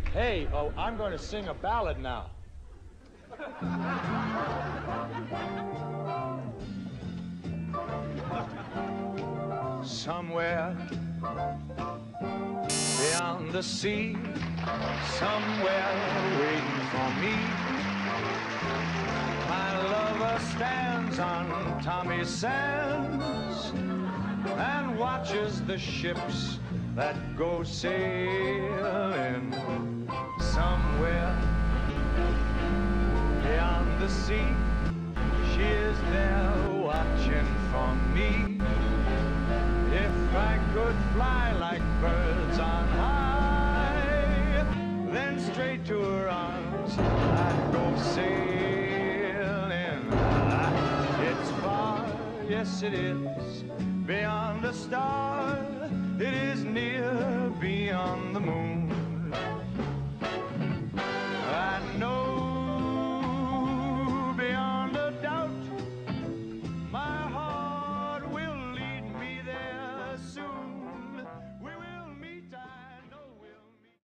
Hey, oh, I'm going to sing a ballad now. Somewhere beyond the sea, somewhere waiting for me, my lover stands on Tommy Sands and watches the ships that go sailing. Somewhere beyond the sea, she is there watching for me. If I could fly like birds on high, then straight to her arms I'd go sailing. It's far, yes it is, beyond a star. It is near, beyond the moon.